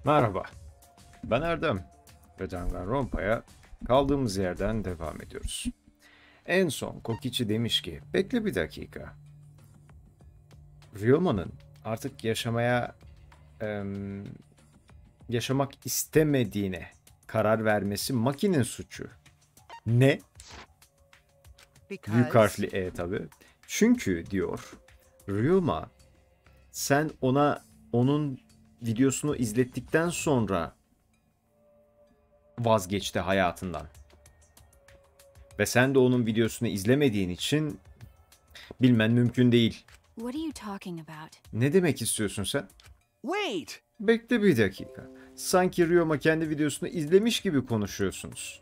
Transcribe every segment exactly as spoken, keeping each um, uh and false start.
Merhaba, ben Erdem ve Danganronpa'ya kaldığımız yerden devam ediyoruz. En son Kokichi demiş ki, bekle bir dakika. Ryoma'nın artık yaşamaya, em, yaşamak istemediğine karar vermesi Maki'nin suçu. Ne? Büyük harfli Because E tabi. Çünkü diyor, Ryoma sen ona onun videosunu izlettikten sonra vazgeçti hayatından. Ve sen de onun videosunu izlemediğin için bilmen mümkün değil. What are you talking about? Ne demek istiyorsun sen? wait! Bekle bir dakika. Sanki Ryoma kendi videosunu izlemiş gibi konuşuyorsunuz.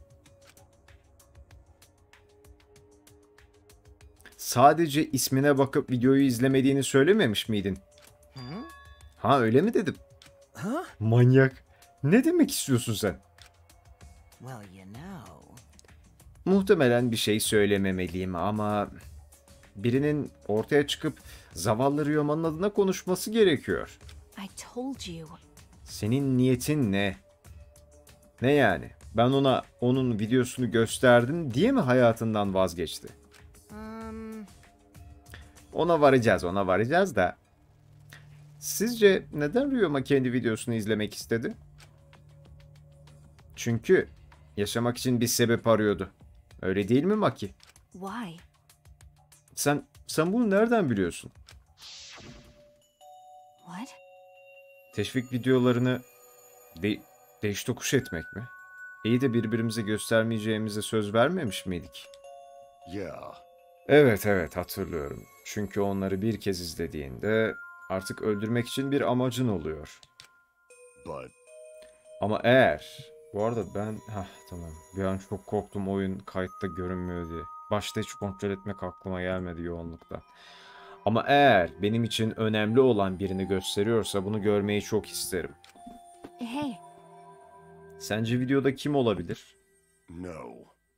Sadece ismine bakıp videoyu izlemediğini söylememiş miydin? Hı? Ha öyle mi dedim? Huh? Manyak. Ne demek istiyorsun sen? Well, you know. Muhtemelen bir şey söylememeliyim ama birinin ortaya çıkıp zavallı Ryoma'nın adına konuşması gerekiyor. I told you. Senin niyetin ne? Ne yani? Ben ona onun videosunu gösterdim diye mi hayatından vazgeçti? Um, Ona varacağız, ona varacağız da. Sizce neden Ryoma kendi videosunu izlemek istedi? Çünkü yaşamak için bir sebep arıyordu. Öyle değil mi Maki? Why? Sen sen bunu nereden biliyorsun? What? Teşvik videolarını de değiş tokuş etmek mi? İyi de birbirimize göstermeyeceğimize söz vermemiş miydik? Yeah. Evet evet hatırlıyorum. Çünkü onları bir kez izlediğinde artık öldürmek için bir amacın oluyor. But Ama eğer... Bu arada ben... Hah tamam. Bir an çok korktum oyun kayıtta görünmüyor diye. Başta hiç kontrol etmek aklıma gelmedi yoğunlukta. Ama eğer benim için önemli olan birini gösteriyorsa bunu görmeyi çok isterim. Hey, Sence videoda kim olabilir? no.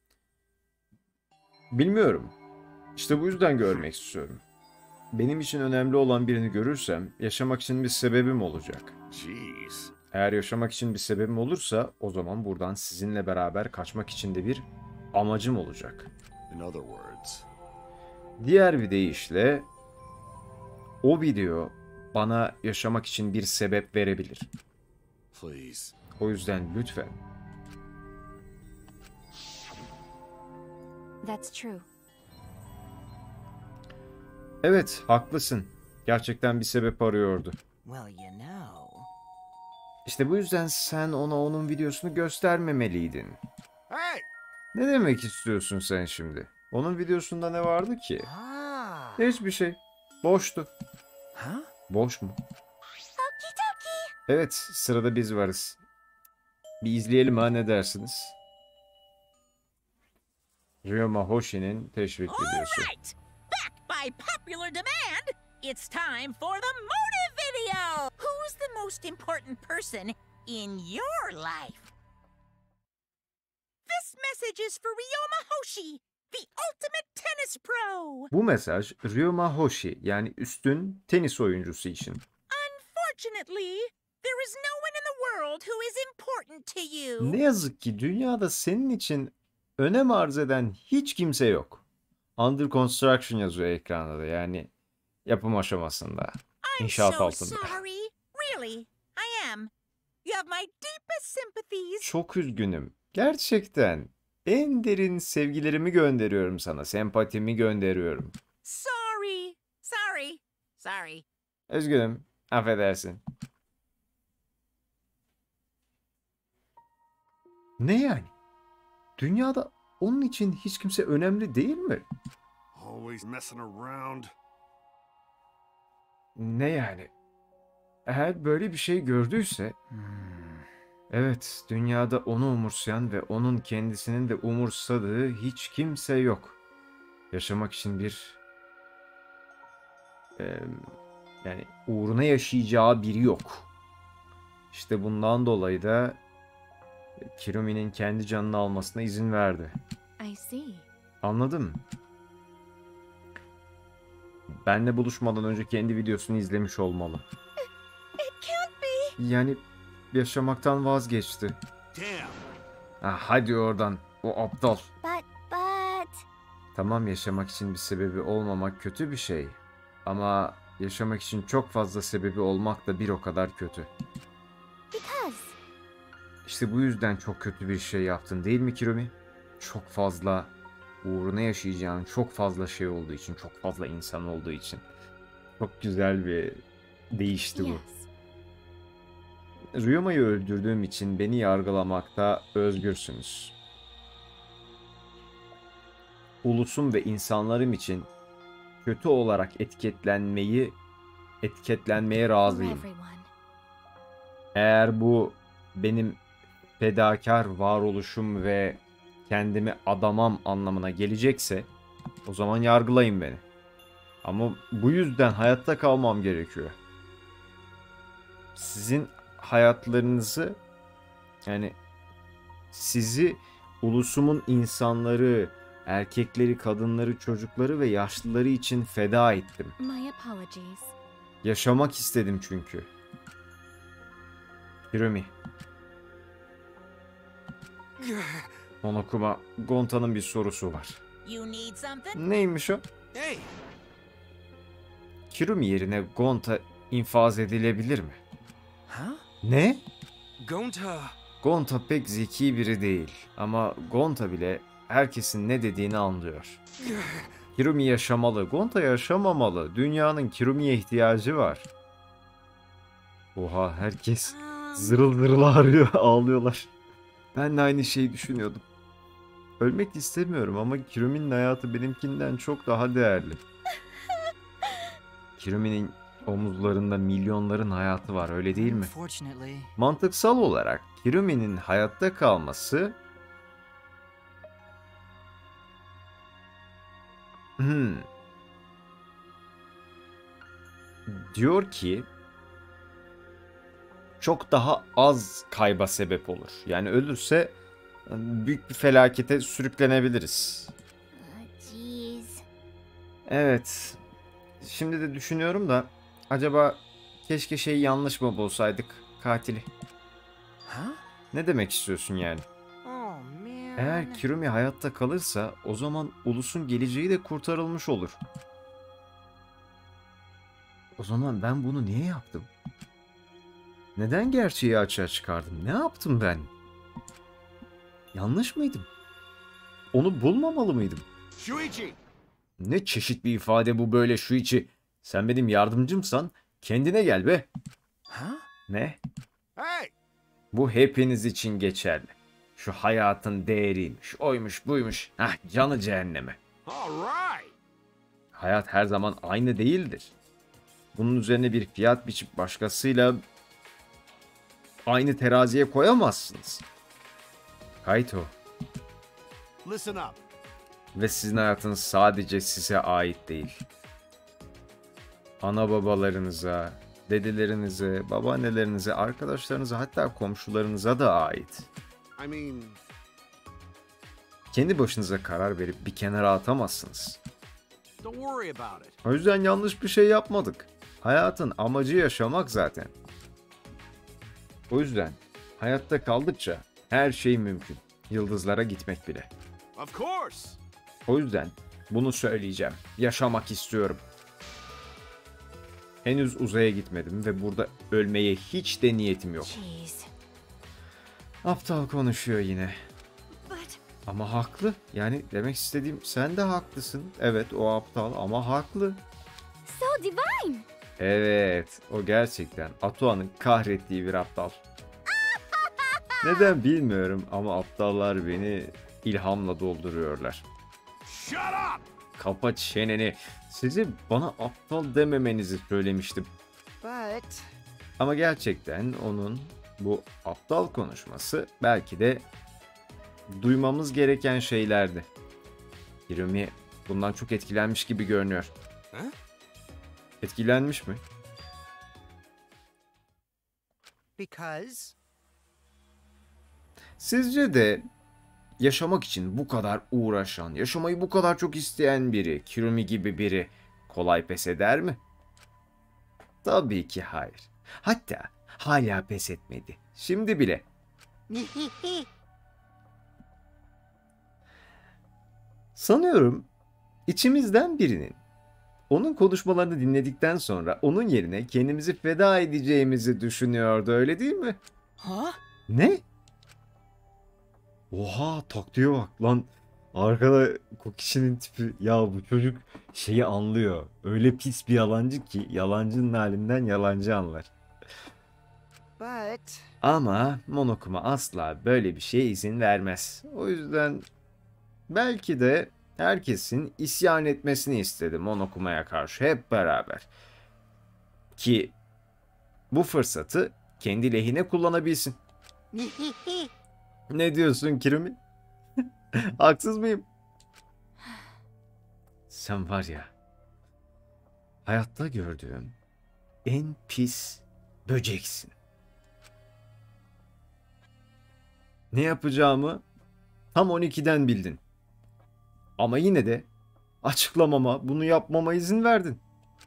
Bilmiyorum. İşte bu yüzden görmek istiyorum. Benim için önemli olan birini görürsem yaşamak için bir sebebim olacak. Jeez. Eğer yaşamak için bir sebebim olursa o zaman buradan sizinle beraber kaçmak için de bir amacım olacak. In other words, Diğer bir deyişle o video bana yaşamak için bir sebep verebilir. please. O yüzden lütfen that's true. evet haklısın. Gerçekten bir sebep arıyordu. well, you know. İşte bu yüzden sen ona onun videosunu göstermemeliydin. Hey! Ne demek istiyorsun sen şimdi? Onun videosunda ne vardı ki? Ah. Hiçbir şey. Boştu. Huh? Boş mu? Evet, sırada biz varız. Bir izleyelim ha ne dersiniz? Ryoma Hoshi'nin teşvik videosu. Right! Back by popular demand, it's time for the motive video! Who's the most important person in your life? This message is for Ryoma Hoshi, the ultimate tennis pro! Bu mesaj Ryoma Hoshi yani üstün tenis oyuncusu için. Unfortunately, there is no one in the world who is important to you. Ne yazık ki dünyada senin için önem arz eden hiç kimse yok. Under construction yazıyor ekranda da yani yapım aşamasında. I'm İnşaat so altında. sorry. Really, I am. You have my deepest sympathies. Çok üzgünüm. Gerçekten en derin sevgilerimi gönderiyorum sana. Sempatimi gönderiyorum. Sorry, sorry, sorry. Üzgünüm. Affedersin. Ne yani? Dünyada onun için hiç kimse önemli değil mi? Always messing around. Ne yani? Eğer böyle bir şey gördüyse... Evet, dünyada onu umursayan ve onun kendisinin de umursadığı hiç kimse yok. Yaşamak için bir... eee, yani uğruna yaşayacağı biri yok. İşte bundan dolayı da Kirumi'nin kendi canını almasına izin verdi. I see. Anladım. Benle buluşmadan önce kendi videosunu izlemiş olmalı. It can't be. Yani yaşamaktan vazgeçti. Damn. Ah, hadi oradan. O aptal. But, but... Tamam, yaşamak için bir sebebi olmamak kötü bir şey. Ama yaşamak için çok fazla sebebi olmak da bir o kadar kötü. Because... İşte bu yüzden çok kötü bir şey yaptın değil mi Kirumi? Çok fazla uğruna yaşayacağın çok fazla şey olduğu için, çok fazla insan olduğu için. Çok güzel bir değişti bu. Yes. Ryoma'yı öldürdüğüm için beni yargılamakta özgürsünüz. Ulusum ve insanlarım için kötü olarak etiketlenmeyi etiketlenmeye For razıyım. everyone. Eğer bu benim fedakar varoluşum ve kendimi adamam anlamına gelecekse o zaman yargılayın beni. Ama bu yüzden hayatta kalmam gerekiyor. Sizin hayatlarınızı, yani sizi ulusumun insanları, erkekleri, kadınları, çocukları ve yaşlıları için feda ettim. My apologies. Yaşamak istedim çünkü. Kirumi. Monokuma, Gonta'nın bir sorusu var. You need something? Neymiş o? Hey. Kirumi yerine Gonta infaz edilebilir mi? Huh? Ne? Gonta. Gonta pek zeki biri değil ama Gonta bile herkesin ne dediğini anlıyor. Kirumi yaşamalı, Gonta yaşamamalı. Dünyanın Kirumi'ye ihtiyacı var. Oha, herkes Um, zırıl zırıl ağrıyor, ağlıyorlar. Ben de aynı şeyi düşünüyordum. Ölmek istemiyorum ama Kirumi'nin hayatı benimkinden çok daha değerli. Kirumi'nin omuzlarında milyonların hayatı var, öyle değil mi? Unfortunately. Mantıksal olarak Kirumi'nin hayatta kalması... Hmm. Diyor ki çok daha az kayba sebep olur. Yani ölürse büyük bir felakete sürüklenebiliriz. Uh, Jeez. Evet. Şimdi de düşünüyorum da acaba keşke şeyi yanlış mı bulsaydık, katili? Huh? Ne demek istiyorsun yani? Oh man. Eğer Kirumi hayatta kalırsa o zaman ulusun geleceği de kurtarılmış olur. O zaman ben bunu niye yaptım? Neden gerçeği açığa çıkardım? Ne yaptım ben? Yanlış mıydım? Onu bulmamalı mıydım? Shuichi. Ne çeşit bir ifade bu böyle Shuichi? Sen benim yardımcımsan kendine gel be. Huh? Ne? Hey. Bu hepiniz için geçerli. Şu hayatın değeriymiş, oymuş, buymuş. Hah, canı cehenneme. All right. Hayat her zaman aynı değildir. Bunun üzerine bir fiyat biçip başkasıyla aynı teraziye koyamazsınız. Kaito, Listen up. ve sizin hayatınız sadece size ait değil. Ana babalarınıza, dedelerinize, babaannelerinize, arkadaşlarınıza, hatta komşularınıza da ait. I mean, Kendi başınıza karar verip bir kenara atamazsınız. don't worry about it. O yüzden yanlış bir şey yapmadık. Hayatın amacı yaşamak zaten. O yüzden hayatta kaldıkça her şey mümkün. Yıldızlara gitmek bile. Of course. O yüzden bunu söyleyeceğim. Yaşamak istiyorum. Henüz uzaya gitmedim ve burada ölmeye hiç de niyetim yok. Jeez. Aptal konuşuyor yine. But... Ama haklı. Yani demek istediğim, sen de haklısın. Evet, o aptal ama haklı. So divine! Evet, o gerçekten Ato'nun kahrettiği bir aptal. Neden bilmiyorum ama aptallar beni ilhamla dolduruyorlar. Shut up. Kapa çeneni. Sizi bana aptal dememenizi söylemiştim. But Ama gerçekten onun bu aptal konuşması belki de duymamız gereken şeylerdi. Kirumi bundan çok etkilenmiş gibi görünüyor. Ha? Etkilenmiş mi? because Sizce de yaşamak için bu kadar uğraşan, yaşamayı bu kadar çok isteyen biri, Kirumi gibi biri kolay pes eder mi? Tabii ki hayır. Hatta hala pes etmedi. Şimdi bile. Sanıyorum içimizden birinin onun konuşmalarını dinledikten sonra onun yerine kendimizi feda edeceğimizi düşünüyordu, öyle değil mi? Huh? Ne? Oha, taktiğe bak lan. Arkada kişinin tipi, ya bu çocuk şeyi anlıyor. Öyle pis bir yalancı ki yalancının halinden yalancı anlar. But Ama Monokuma asla böyle bir şeye izin vermez. O yüzden belki de herkesin isyan etmesini istedi Monokuma'ya karşı hep beraber. Ki bu fırsatı kendi lehine kullanabilsin. Ne diyorsun Kirumi? Haksız mıyım? Sen var ya, hayatta gördüğüm en pis böceksin. Ne yapacağımı tam on ikiden bildin. Ama yine de açıklamama, bunu yapmama izin verdin.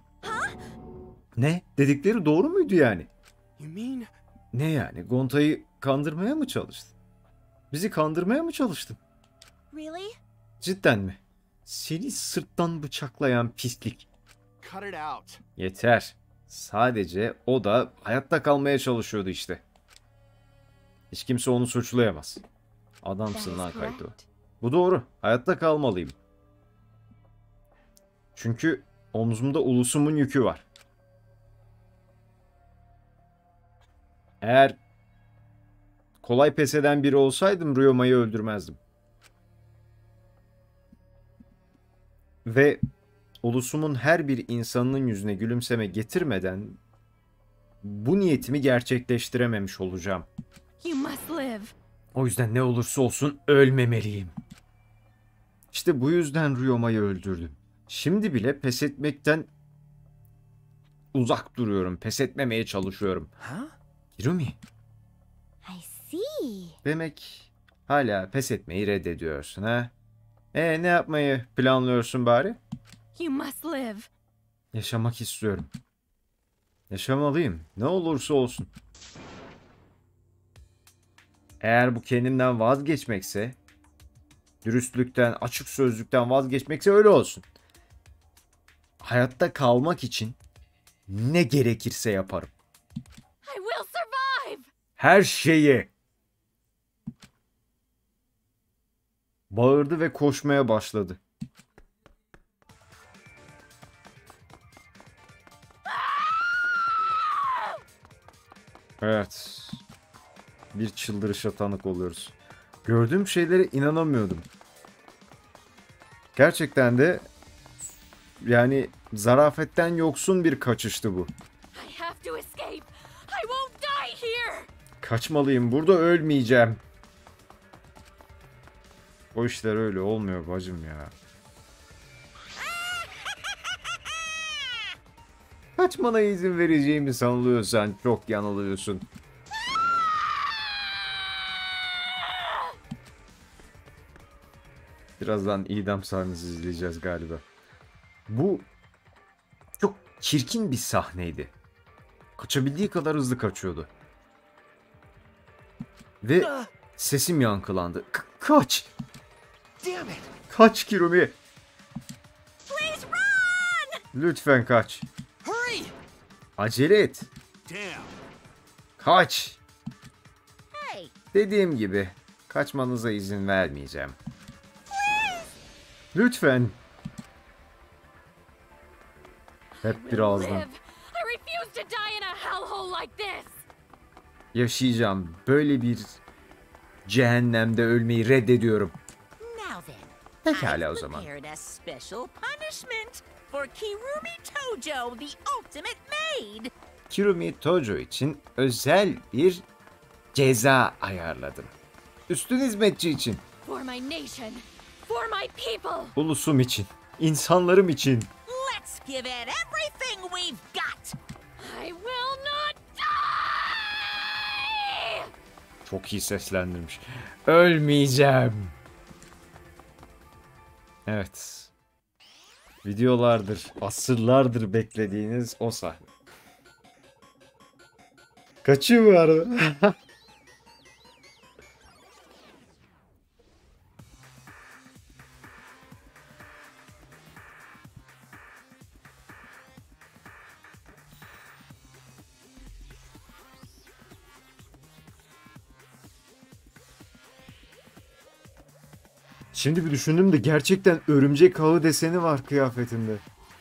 Ne? Dedikleri doğru muydu yani? you mean Ne yani? Gonta'yı kandırmaya mı çalıştın? Bizi kandırmaya mı çalıştın? Really? Cidden mi? Seni sırttan bıçaklayan pislik. Cut it out. Yeter. Sadece o da hayatta kalmaya çalışıyordu işte. Hiç kimse onu suçlayamaz. That Adamsın is lan Kaito. correct. Bu doğru. Hayatta kalmalıyım. Çünkü omzumda ulusumun yükü var. Eğer kolay pes eden biri olsaydım Ryoma'yı öldürmezdim. Ve ulusumun her bir insanın yüzüne gülümseme getirmeden bu niyetimi gerçekleştirememiş olacağım. You must live. O yüzden ne olursa olsun ölmemeliyim. İşte bu yüzden Ryoma'yı öldürdüm. Şimdi bile pes etmekten uzak duruyorum. Pes etmemeye çalışıyorum. huh? Kirumi, I see. demek hala pes etmeyi reddediyorsun ha? E ne yapmayı planlıyorsun bari? You must live. Yaşamak istiyorum. Yaşamalıyım. Ne olursa olsun. Eğer bu kendimden vazgeçmekse, dürüstlükten, açık sözlükten vazgeçmekse öyle olsun. Hayatta kalmak için ne gerekirse yaparım. I will survive. Her şeyi. Bağırdı ve koşmaya başladı. Evet. Bir çıldırışa tanık oluyoruz. Gördüğüm şeylere inanamıyordum. Gerçekten de yani zarafetten yoksun bir kaçıştı bu. I have to escape. I won't die here. Kaçmalıyım. Burada ölmeyeceğim. O işler öyle olmuyor bacım ya. Kaçmana izin vereceğimi sanıyorsan çok yanılıyorsun. Birazdan idam sahnesi izleyeceğiz galiba. Bu çok çirkin bir sahneydi. Kaçabildiği kadar hızlı kaçıyordu. Ve sesim yankılandı. Ka- kaç! Damn it! Kaç Kirumi! Please run! Lütfen kaç. Hurry! Acele et. Damn. Kaç! Hey, Dediğim gibi kaçmanıza izin vermeyeceğim. Lütfen. Hep bir ağızdan. Live. I refuse to die in a hellhole like this. Yaşayacağım. Böyle bir cehennemde ölmeyi reddediyorum. now then. Pekala o I've zaman. prepared a special punishment for Kirumi Tojo, the ultimate maid. Kirumi Tojo için özel bir ceza ayarladım. Üstün hizmetçi için, For my nation. For my people. ulusum için, insanlarım için. Let's give it everything we've got. I will not die. Çok iyi seslendirmiş. Ölmeyeceğim. Evet. Videolardır, asırlardır beklediğiniz o sahne. Kaçıyor bu arada. Şimdi bir düşündüm de gerçekten örümcek ağı deseni var kıyafetinde.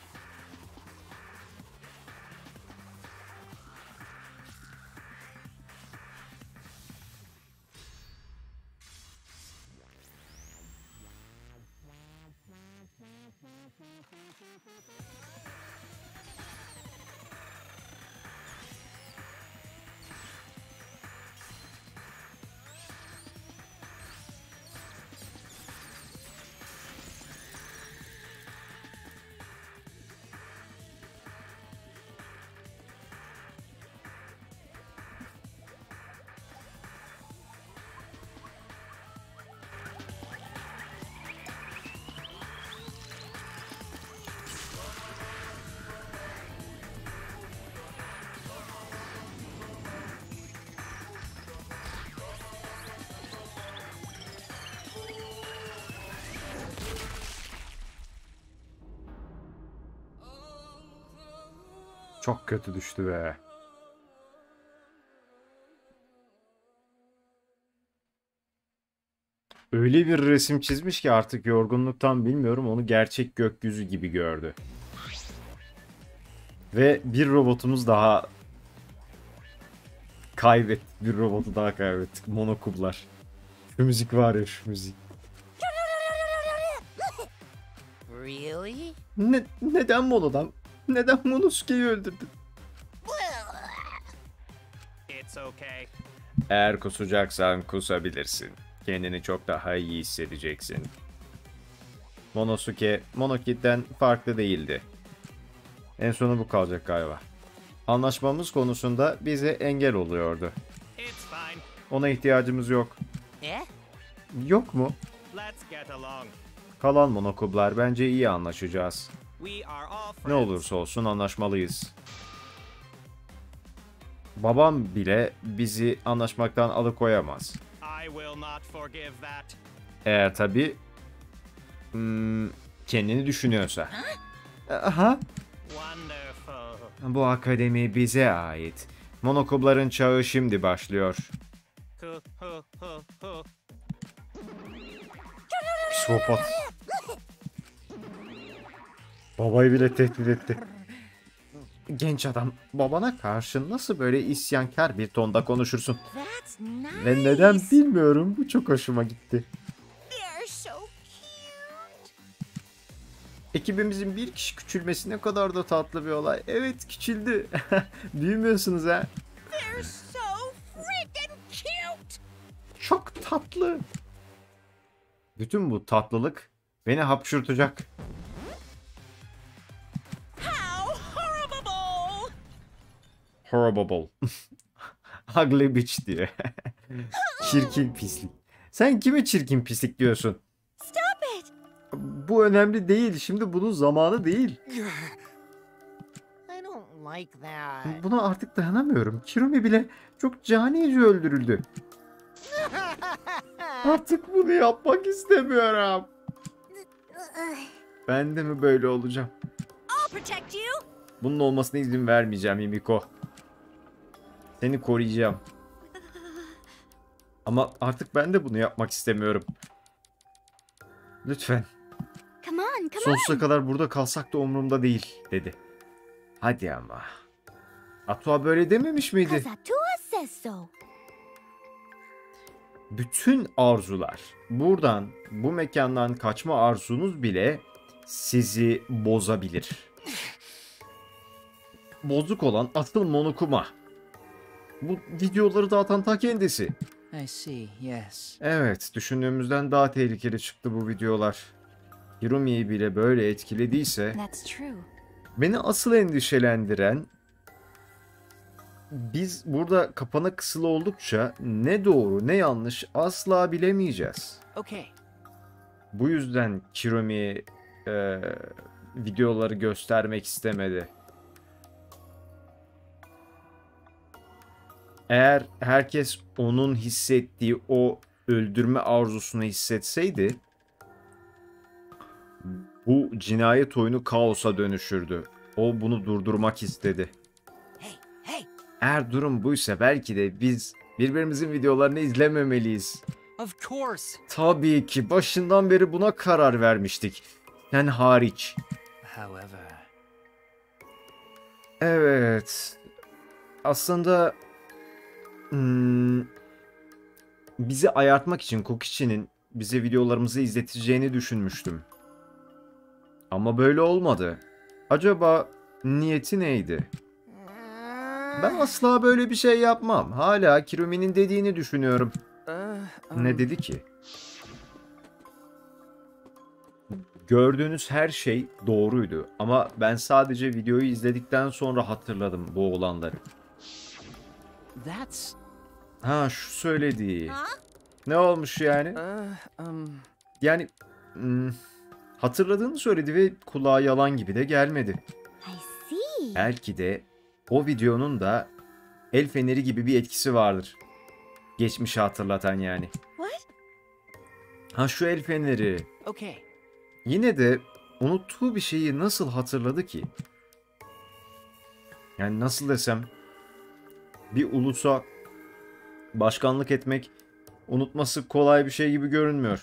Çok kötü düştü be. Öyle bir resim çizmiş ki artık yorgunluktan bilmiyorum onu gerçek gökyüzü gibi gördü. Ve bir robotumuz daha kaybettik. Bir robotu daha kaybettik. Monokublar. Şu müzik var ya şu müzik. Really? Ne, neden Mono'dan? Neden Monosuke'yi öldürdün? It's okay. Eğer kusacaksan kusabilirsin. Kendini çok daha iyi hissedeceksin. Monosuke, Monokid'den farklı değildi. En sonu bu kalacak galiba. Anlaşmamız konusunda bize engel oluyordu. It's fine. Ona ihtiyacımız yok. Yeah? Yok mu? Let's get along. Kalan monokublar bence iyi anlaşacağız. We are all friends. Ne olursa olsun anlaşmalıyız. Babam bile bizi anlaşmaktan alıkoyamaz. I will not forgive that. Eğer tabii hmm, kendini düşünüyorsa. Aha. Wonderful. Bu akademi bize ait. Monokubların çağı şimdi başlıyor. Hu hu hu hu. Psikopat. Babayı bile tehdit etti. Genç adam, babana karşı nasıl böyle isyankar bir tonda konuşursun? That's nice. Ve neden bilmiyorum, bu çok hoşuma gitti. They're so cute. Ekibimizin bir kişi küçülmesi ne kadar da tatlı bir olay. Evet, küçüldü. Büyümüyorsunuz ha. They're so freaking cute. Çok tatlı. Bütün bu tatlılık beni hapşurtacak. How horrible. Horrible. Ugly bitch diye. Çirkin pislik. Sen kime çirkin pislik diyorsun? Stop it. Bu önemli değil. Şimdi bunun zamanı değil. I don't like that. Buna artık dayanamıyorum. Kirumi bile çok canice öldürüldü. Artık bunu yapmak istemiyorum. Ben de mi böyle olacağım? I'll protect you. Bunun olmasına izin vermeyeceğim Himiko. Seni koruyacağım. Ama artık ben de bunu yapmak istemiyorum. Lütfen. Come on, come Sonsuza kadar burada kalsak da umurumda değil dedi. Hadi ama. Atua böyle dememiş on. miydi? Cause Atua says so. Bütün arzular, buradan, bu mekandan kaçma arzunuz bile sizi bozabilir. Bozuk olan asıl Monokuma. Bu videoları dağıtan ta kendisi. I see, yes. Evet, düşündüğümüzden daha tehlikeli çıktı bu videolar. Hirumi'yi bile böyle etkilediyse, That's true. beni asıl endişelendiren, biz burada kapana kısılı oldukça ne doğru ne yanlış asla bilemeyeceğiz. Okay. Bu yüzden Kirumi e, videoları göstermek istemedi. Eğer herkes onun hissettiği o öldürme arzusunu hissetseydi bu cinayet oyunu kaosa dönüşürdü. O bunu durdurmak istedi. Hey, hey! Eğer durum buysa belki de biz birbirimizin videolarını izlememeliyiz. Of course! Tabii ki başından beri buna karar vermiştik. Sen hariç. However... Evet. Aslında hmm, bizi ayartmak için Kokichi'nin bize videolarımızı izleteceğini düşünmüştüm. Ama böyle olmadı. Acaba niyeti neydi? Ben asla böyle bir şey yapmam. Hala Kirumi'nin dediğini düşünüyorum. Ne dedi ki? Gördüğünüz her şey doğruydu ama ben sadece videoyu izledikten sonra hatırladım bu olanları. That's... Ha şu söylediği. Huh? Ne olmuş yani? Uh, um... Yani hmm, hatırladığını söyledi ve kulağa yalan gibi de gelmedi. I see. Belki de o videonun da el feneri gibi bir etkisi vardır. Geçmişi hatırlatan yani. What? Ha şu el feneri. Okay. Yine de unuttuğu bir şeyi nasıl hatırladı ki? Yani nasıl desem, bir ulusa başkanlık etmek unutması kolay bir şey gibi görünmüyor.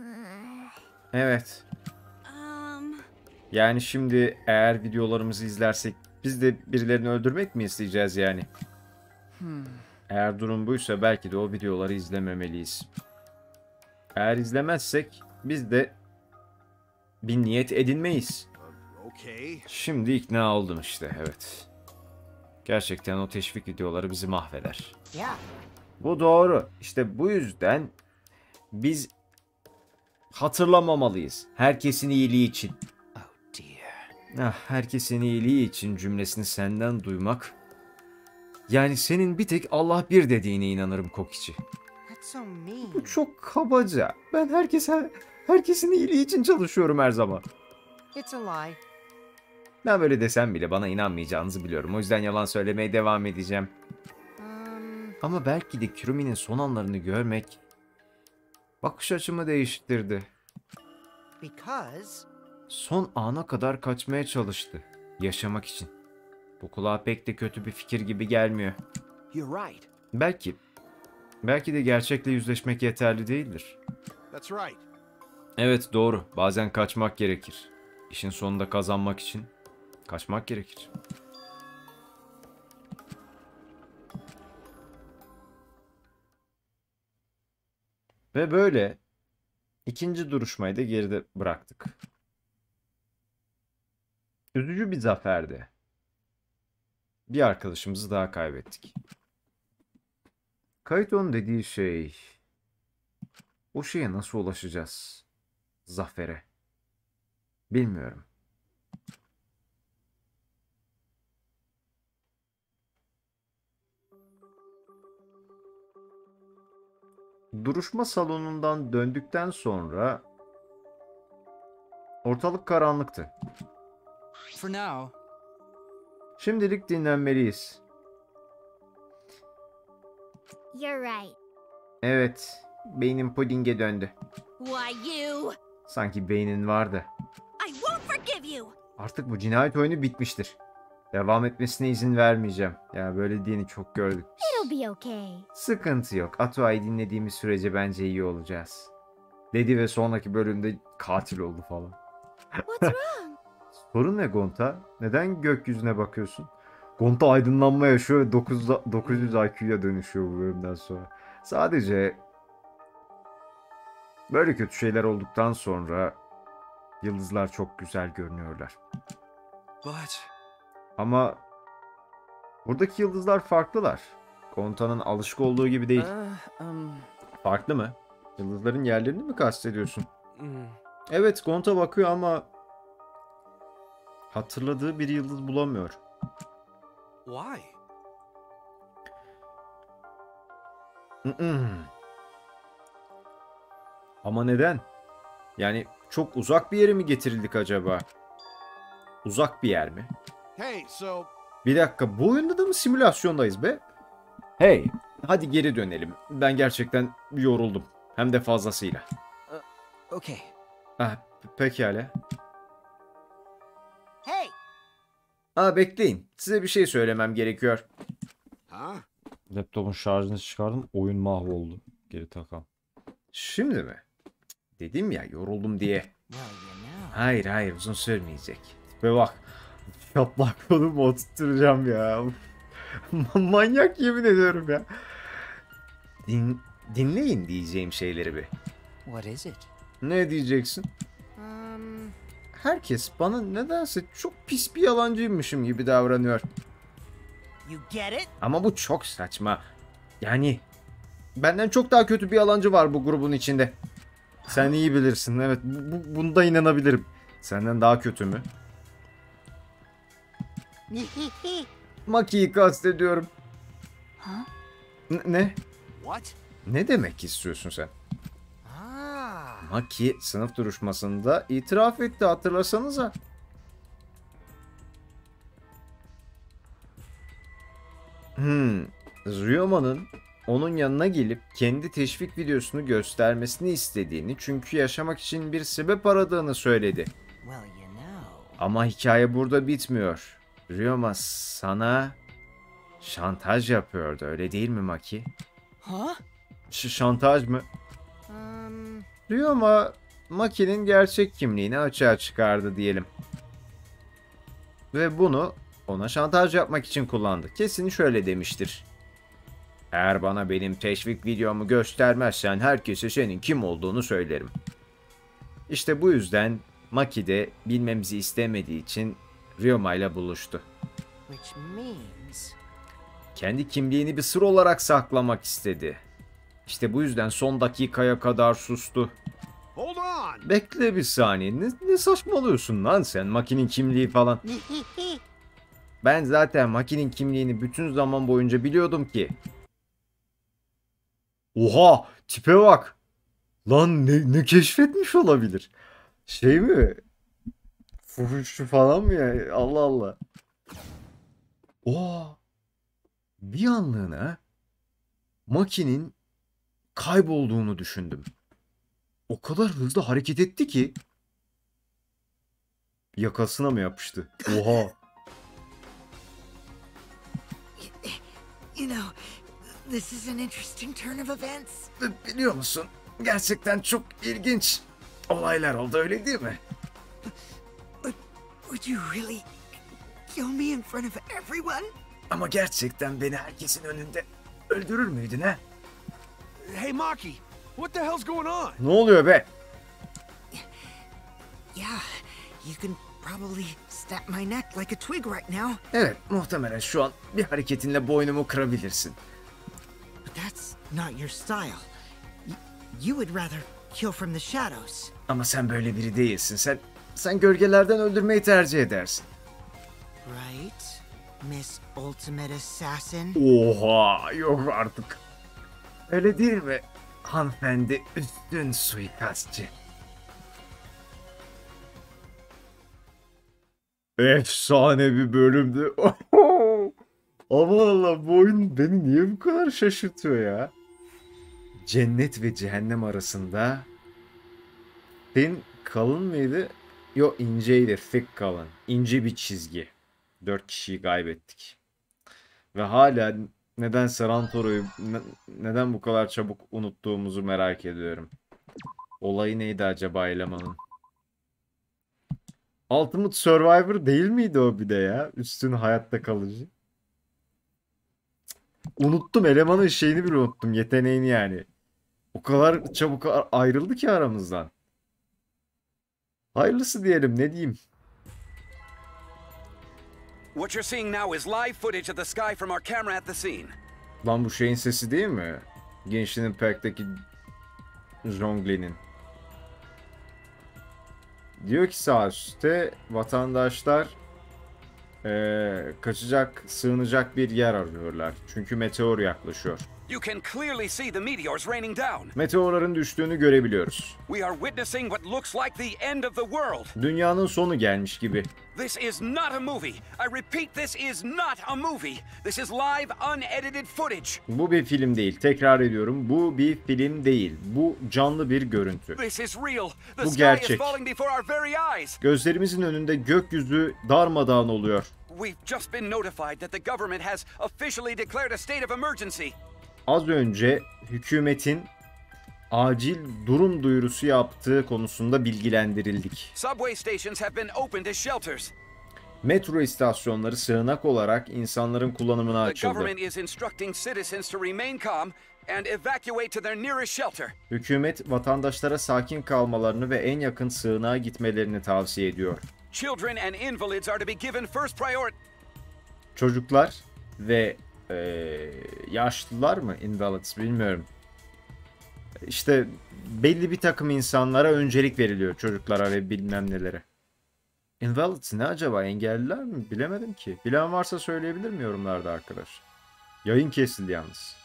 Evet. Um, Yani şimdi eğer videolarımızı izlersek biz de birilerini öldürmek mi isteyeceğiz yani? Hmm. Eğer durum buysa belki de o videoları izlememeliyiz. Eğer izlemezsek biz de bir niyet edinmeyiz. Okay. Şimdi ikna oldum işte, evet. Gerçekten o teşvik videoları bizi mahveder. Yeah. Bu doğru. İşte bu yüzden biz hatırlamamalıyız. Herkesin iyiliği için. Oh dear. Ah, herkesin iyiliği için cümlesini senden duymak. Yani senin bir tek Allah bir dediğine inanırım Kokichi. That's so mean. Bu çok kabaca. Ben herkese, herkesin iyiliği için çalışıyorum her zaman. It's a lie. Ben böyle desem bile bana inanmayacağınızı biliyorum. O yüzden yalan söylemeye devam edeceğim. Um... Ama belki de Kirumi'nin son anlarını görmek bakış açımı değiştirdi. Because... Son ana kadar kaçmaya çalıştı. Yaşamak için. Bu kulağa pek de kötü bir fikir gibi gelmiyor. You're right. Belki. Belki de gerçekle yüzleşmek yeterli değildir. That's right. Evet doğru. Bazen kaçmak gerekir. İşin sonunda kazanmak için kaçmak gerekir. Ve böyle ikinci duruşmayı da geride bıraktık. Üzücü bir zaferdi. Bir arkadaşımızı daha kaybettik. Kaito'nun dediği şey... O şeye nasıl ulaşacağız? Zafere. Bilmiyorum. Duruşma salonundan döndükten sonra ortalık karanlıktı. For now. Şimdilik dinlenmeliyiz. you're right. Evet, beynim pudinge döndü. Why you? Sanki beynin vardı. I won't forgive you. Artık bu cinayet oyunu bitmiştir. Devam etmesine izin vermeyeceğim. Ya böyle diyeni çok gördük. It'll be okay. Sıkıntı yok. Atua'yı dinlediğimiz sürece bence iyi olacağız. Dedi ve sonraki bölümde katil oldu falan. What's wrong? Sorun ne Gonta? Neden gökyüzüne bakıyorsun? Gonta aydınlanma yaşıyor ve dokuz, dokuz yüz I Q'ya dönüşüyor bu bölümden sonra. Sadece böyle kötü şeyler olduktan sonra yıldızlar çok güzel görünüyorlar. But... Ama buradaki yıldızlar farklılar. Gonta'nın alışık olduğu gibi değil. Uh, um... Farklı mı? Yıldızların yerlerini mi kastediyorsun? Mm. Evet, Gonta bakıyor ama hatırladığı bir yıldız bulamıyor. why? Mm-mm. Ama neden? Yani çok uzak bir yere mi getirildik acaba? Uzak bir yer mi? Hey, so Bir dakika, bu oyunda da mı simülasyondayız be? Hey, hadi geri dönelim. Ben gerçekten yoruldum. Hem de fazlasıyla. Okay. Ah, pe- pekala. Hey, Aa, bekleyin. Size bir şey söylemem gerekiyor. Huh? Laptopun şarjını çıkardım. Oyun mahvoldu. Geri takalım. Şimdi mi? Dedim ya yoruldum diye. well, you know. Hayır hayır uzun sürmeyecek. Ve bak. Çaplak kolumu oturtturacağım ya. Manyak yemin ediyorum ya. Din, dinleyin diyeceğim şeyleri bir. What is it? Ne diyeceksin? Um, Herkes bana nedense çok pis bir yalancıymışım gibi davranıyor. You get it? Ama bu çok saçma. Yani benden çok daha kötü bir yalancı var bu grubun içinde. Sen iyi bilirsin. Evet, bu, bu- bunda inanabilirim. Senden daha kötü mü? Maki'yi kastediyorum. Ha? N- ne? What? Ne demek istiyorsun sen? ah. Maki sınıf duruşmasında itiraf etti, hatırlasanıza. Hmm. Ryoma'nın onun yanına gelip kendi teşvik videosunu göstermesini istediğini, çünkü yaşamak için bir sebep aradığını söyledi. Well, you know. Ama hikaye burada bitmiyor. Ryoma sana şantaj yapıyordu, öyle değil mi Maki? Huh? Ş- şantaj mı? Um, Ryoma Maki'nin gerçek kimliğini açığa çıkardı diyelim. Ve bunu ona şantaj yapmak için kullandı. Kesin şöyle demiştir. Eğer bana benim teşvik videomu göstermezsen herkese senin kim olduğunu söylerim. İşte bu yüzden Maki de bilmemizi istemediği için Ryoma ile buluştu. which means Kendi kimliğini bir sır olarak saklamak istedi. İşte bu yüzden son dakikaya kadar sustu. Hold on! Bekle bir saniye. Ne, ne saçmalıyorsun lan sen? Maki'nin kimliği falan. Ben zaten Maki'nin kimliğini bütün zaman boyunca biliyordum ki. Oha! Tipe bak! Lan ne, ne keşfetmiş olabilir? Şey mi? Fuhuşçu falan mı ya? Allah Allah. Oha! Bir anlığına Maki'nin kaybolduğunu düşündüm. O kadar hızlı hareket etti ki yakasına mı yapıştı? Oha! You know, this is an interesting turn of events. Biliyor musun? Gerçekten çok ilginç olaylar oldu, öyle değil mi? Would you really kill me in front of everyone? Ama gerçekten beni herkesin önünde öldürür müydün ha? Hey, Maki! What the hell's going on? Ne oluyor be? Yeah, you can probably snap my neck like a twig right now, Evet, muhtemelen şu an bir hareketinle boynumu kırabilirsin. but that's not your style. Y- you would rather kill from the shadows. Ama sen böyle biri değilsin. Sen sen gölgelerden öldürmeyi tercih edersin. Right, Miss Ultimate Assassin? Oha, yok artık. Öyle değil mi? Hanımefendi üstün suikastçı. Efsane bir bölümdü. Aman Allah, bu oyun beni niye bu kadar şaşırtıyor ya? Cennet ve cehennem arasında thin kalın mıydı? Yok, inceydi, thick kalın. İnce bir çizgi. Dört kişiyi kaybettik. Ve hala neden Sarantoro'yu ne- neden bu kadar çabuk unuttuğumuzu merak ediyorum. Olayı neydi acaba elemanın? Ultimate Survivor değil miydi o bir de ya? Üstün hayatta kalıcı. Cık. Unuttum, elemanın şeyini bile unuttum. Yeteneğini yani. O kadar çabuk a- ayrıldı ki aramızdan. Hayırlısı diyelim, ne diyeyim. What you're seeing now is live footage of the sky from our camera at the scene. Lan bu şeyin sesi değil mi? Genshin Impact'teki Zhongli'nin. Diyor ki sağ üstte vatandaşlar eee, kaçacak, sığınacak bir yer arıyorlar. Çünkü meteor yaklaşıyor. You can clearly see the meteors raining down. Meteorların düştüğünü görebiliyoruz. We are witnessing what looks like the end of the world. Dünyanın sonu gelmiş gibi. This is not a movie. I repeat, this is not a movie. This is live, unedited footage. Bu bir film değil. Tekrar ediyorum. Bu bir film değil. Bu canlı bir görüntü. This is real. The Bu sky gerçek. is falling before our very eyes. Gözlerimizin önünde gökyüzü darmadağın oluyor. We've just been notified that the government has officially declared a state of emergency. Az önce hükümetin acil durum duyurusu yaptığı konusunda bilgilendirildik. Subway stations have been opened as shelters. Metro istasyonları sığınak olarak insanların kullanımına The açıldı. government is instructing citizens to remain calm and evacuate to their nearest shelter. Hükümet vatandaşlara sakin kalmalarını ve en yakın sığınağa gitmelerini tavsiye ediyor. Children and invalids are to be given first priority. Çocuklar ve eee, yaşlılar mı? Invalids bilmiyorum. İşte belli bir takım insanlara öncelik veriliyor, çocuklara ve bilmem nelere. Invalids ne acaba? Engelliler mi? Bilemedim ki. Bilen varsa söyleyebilir mi yorumlarda arkadaş? Yayın kesildi yalnız.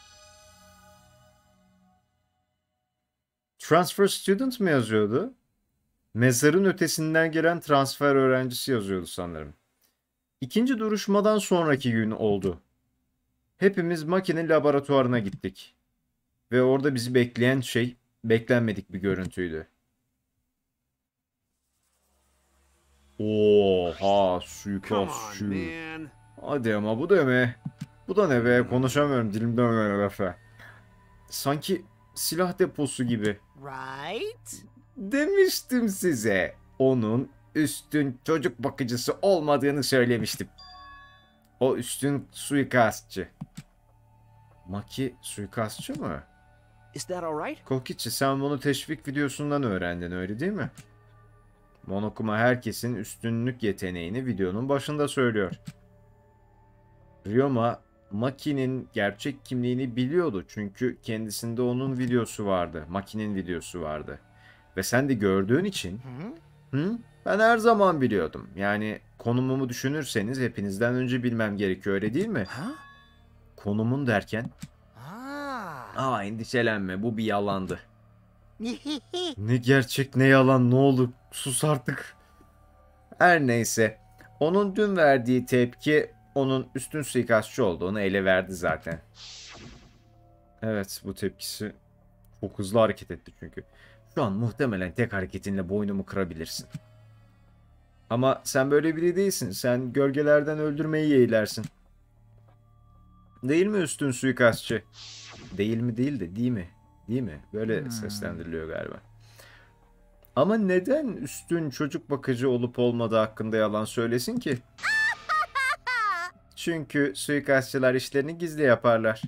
Transfer student mı yazıyordu? Mezarın ötesinden gelen transfer öğrencisi yazıyordu sanırım. İkinci duruşmadan sonraki gün oldu. Hepimiz makine laboratuvarına gittik. Ve orada bizi bekleyen şey beklenmedik bir görüntüydü. Oha, Come on, suikastçı. man. Hadi ama bu da ne? Bu da ne be? Konuşamıyorum, dilim dönmüyor lafa. Sanki silah deposu gibi. Right? Demiştim size. Onun üstün çocuk bakıcısı olmadığını söylemiştim. O üstün suikastçı. Maki suikastçı mı? Is that all right? Kokichi, sen bunu teşvik videosundan öğrendin, öyle değil mi? Monokuma herkesin üstünlük yeteneğini videonun başında söylüyor. Ryoma Maki'nin gerçek kimliğini biliyordu çünkü kendisinde onun videosu vardı. Maki'nin videosu vardı. Ve sen de gördüğün için hı? Ben her zaman biliyordum. Yani konumumu düşünürseniz hepinizden önce bilmem gerekiyor, öyle değil mi? Huh? Konumun derken? Ah. Aa, endişelenme, bu bir yalandı. Ne gerçek ne yalan, ne oldu? Sus artık. Her neyse. Onun dün verdiği tepki onun üstün suikastçı olduğunu ele verdi zaten. Evet, bu tepkisi çok hızlı hareket etti çünkü. Şu an muhtemelen tek hareketinle boynumu kırabilirsin. Ama sen böyle biri değilsin. Sen gölgelerden öldürmeyi yeğlersin. Değil mi üstün suikastçı? Değil mi değil de değil mi? Değil mi? Böyle hmm. seslendiriliyor galiba. Ama neden üstün çocuk bakıcı olup olmadığı hakkında yalan söylesin ki? Çünkü suikastçılar işlerini gizli yaparlar.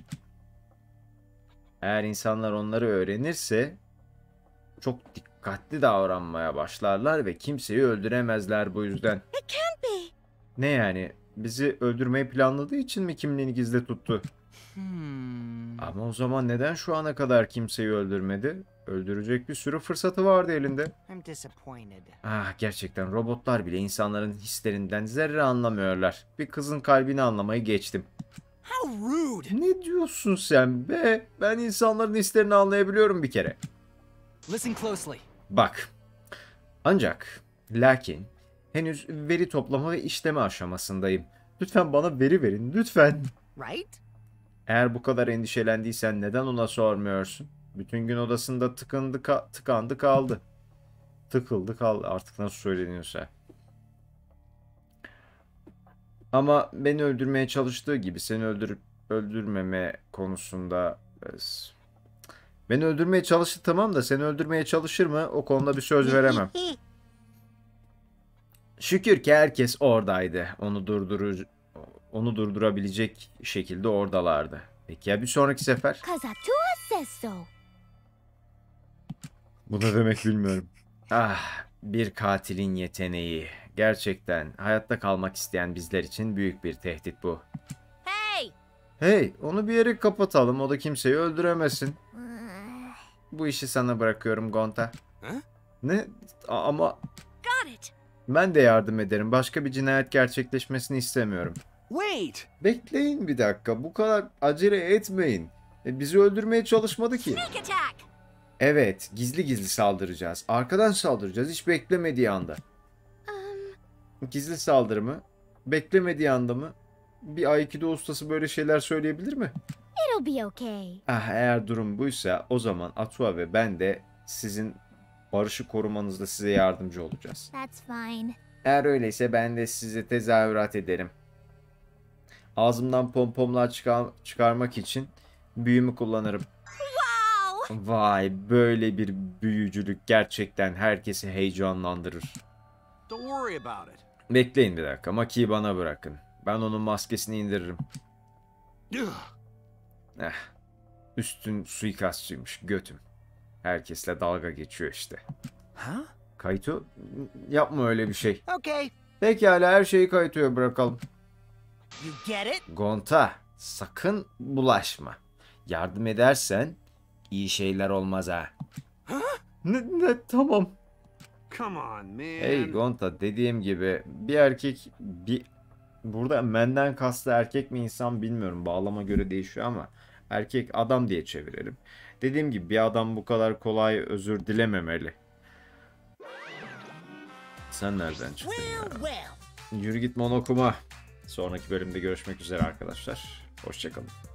Eğer insanlar onları öğrenirse çok dikkatli davranmaya başlarlar ve kimseyi öldüremezler bu yüzden. It can't be. Ne yani? Bizi öldürmeyi planladığı için mi kimliğini gizli tuttu? Hmm. Ama o zaman neden şu ana kadar kimseyi öldürmedi? Öldürecek bir sürü fırsatı vardı elinde. I'm disappointed. Ah, gerçekten robotlar bile insanların hislerinden zerre anlamıyorlar. Bir kızın kalbini anlamayı geçtim. How rude. Ne diyorsun sen be? Ben insanların hislerini anlayabiliyorum bir kere. Listen closely. Bak. Ancak, lakin henüz veri toplama ve işleme aşamasındayım. Lütfen bana veri verin, lütfen. Right? Eğer bu kadar endişelendiysen neden ona sormuyorsun? Bütün gün odasında tıkındı, ka- tıkandı kaldı. Tıkıldı kaldı, artık nasıl söyleniyorsa. Ama beni öldürmeye çalıştığı gibi seni öldürüp öldürmeme konusunda... Beni öldürmeye çalıştı tamam da seni öldürmeye çalışır mı? O konuda bir söz veremem. Şükür ki herkes oradaydı. Onu durduru onu durdurabilecek şekilde oradalardı. Peki ya bir sonraki sefer? Kazatua says so. Bu ne demek bilmiyorum. Ah, bir katilin yeteneği. Gerçekten hayatta kalmak isteyen bizler için büyük bir tehdit bu. Hey! Hey, onu bir yere kapatalım. O da kimseyi öldüremesin. Bu işi sana bırakıyorum Gonta. Huh? Ne? A- ama Got it. ben de yardım ederim. Başka bir cinayet gerçekleşmesini istemiyorum. Wait! Bekleyin bir dakika. Bu kadar acele etmeyin. E, bizi öldürmeye çalışmadı ki. Sneak attack! Evet, gizli gizli saldıracağız. Arkadan saldıracağız hiç beklemediği anda. Um, Gizli saldırı mı? Beklemediği anda mı? Bir Aikido ustası böyle şeyler söyleyebilir mi? it'll be okay. Ah, eğer durum buysa o zaman Atua ve ben de sizin barışı korumanızda size yardımcı olacağız. That's fine. Eğer öyleyse ben de size tezahürat ederim. Ağzımdan pompomlar çıkar çıkarmak için büyümü kullanırım. Wow! Vay, böyle bir büyücülük gerçekten herkesi heyecanlandırır. Don't worry about it. Bekleyin bir dakika, Maki'yi bana bırakın. Ben onun maskesini indiririm. Ugh. Eh, üstün suikastçıymış götüm. Herkesle dalga geçiyor işte. Huh? Kaito, yapma öyle bir şey. Okay. Pekala, her şeyi Kaito'ya bırakalım. You get it? Gonta, sakın bulaşma. Yardım edersen iyi şeyler olmaz ha. Ne, ne, tamam. Come on, man. Hey Gonta, dediğim gibi bir erkek bir burada benden kastı erkek mi insan bilmiyorum, bağlama göre değişiyor ama erkek adam diye çevirelim. Dediğim gibi bir adam bu kadar kolay özür dilememeli. Sen nereden çıktın ya? Well, well. Yürü git Monokuma. Sonraki bölümde görüşmek üzere arkadaşlar. Hoşçakalın.